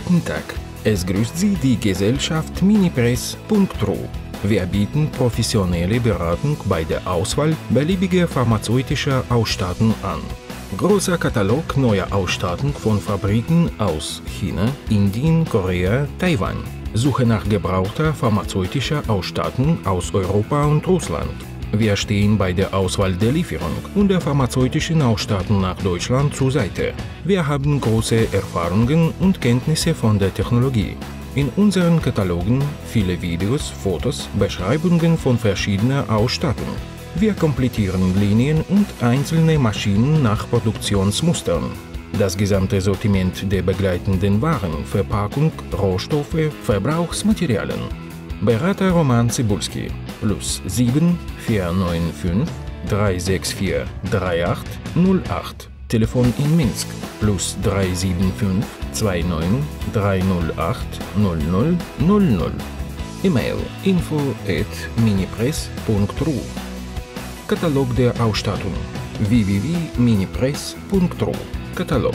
Guten Tag, es grüßt Sie die Gesellschaft Minipress.ru. Wir bieten professionelle Beratung bei der Auswahl beliebiger pharmazeutischer Ausstattung an. Großer Katalog neuer Ausstattung von Fabriken aus China, Indien, Korea, Taiwan. Suche nach gebrauchter pharmazeutischer Ausstattung aus Europa und Russland. Wir stehen bei der Auswahl der Lieferung und der pharmazeutischen Ausstattung nach Deutschland zur Seite. Wir haben große Erfahrungen und Kenntnisse von der Technologie. In unseren Katalogen viele Videos, Fotos, Beschreibungen von verschiedener Ausstattung. Wir komplettieren Linien und einzelne Maschinen nach Produktionsmustern. Das gesamte Sortiment der begleitenden Waren, Verpackung, Rohstoffe, Verbrauchsmaterialien. Berater Roman Cybulski +7 495 364 3808. Telefon in Minsk +375 29 308 0000. E-Mail info@minipress.ru. Katalog der Ausstattung www.minipress.ru. Katalog.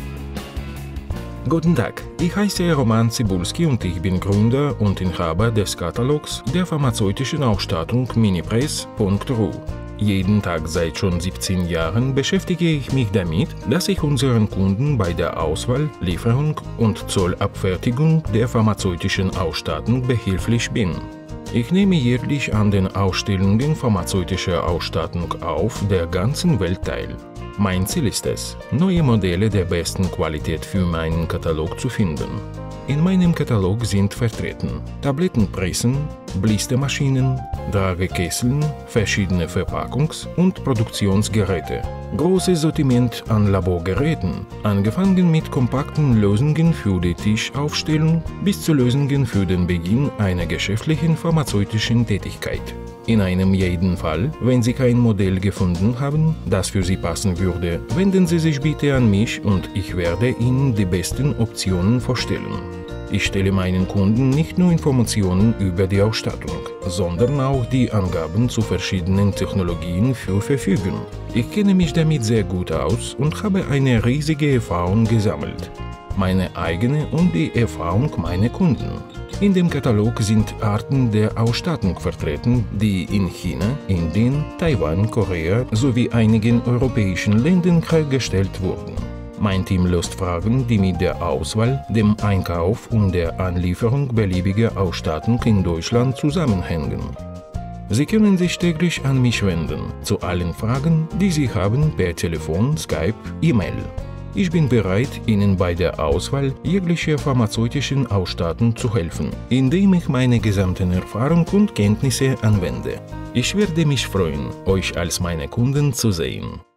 Guten Tag, ich heiße Roman Cybulski und ich bin Gründer und Inhaber des Katalogs der pharmazeutischen Ausstattung Minipress.ru. Jeden Tag seit schon 17 Jahren beschäftige ich mich damit, dass ich unseren Kunden bei der Auswahl, Lieferung und Zollabfertigung der pharmazeutischen Ausstattung behilflich bin. Ich nehme jährlich an den Ausstellungen pharmazeutischer Ausstattung auf der ganzen Welt teil. Mein Ziel ist es, neue Modelle der besten Qualität für meinen Katalog zu finden. In meinem Katalog sind vertreten Tablettenpressen, Blistermaschinen, Tragekesseln, verschiedene Verpackungs- und Produktionsgeräte, großes Sortiment an Laborgeräten, angefangen mit kompakten Lösungen für die Tischaufstellung bis zu Lösungen für den Beginn einer geschäftlichen pharmazeutischen Tätigkeit. In einem jeden Fall, wenn Sie kein Modell gefunden haben, das für Sie passen würde, wenden Sie sich bitte an mich und ich werde Ihnen die besten Optionen vorstellen. Ich stelle meinen Kunden nicht nur Informationen über die Ausstattung, sondern auch die Angaben zu verschiedenen Technologien zur Verfügung. Ich kenne mich damit sehr gut aus und habe eine riesige Erfahrung gesammelt. Meine eigene und die Erfahrung meiner Kunden. In dem Katalog sind Arten der Ausstattung vertreten, die in China, Indien, Taiwan, Korea sowie einigen europäischen Ländern hergestellt wurden. Mein Team löst Fragen, die mit der Auswahl, dem Einkauf und der Anlieferung beliebiger Ausstattung in Deutschland zusammenhängen. Sie können sich täglich an mich wenden, zu allen Fragen, die Sie haben, per Telefon, Skype, E-Mail. Ich bin bereit, Ihnen bei der Auswahl jeglicher pharmazeutischen Ausstattung zu helfen, indem ich meine gesamten Erfahrung und Kenntnisse anwende. Ich werde mich freuen, euch als meine Kunden zu sehen.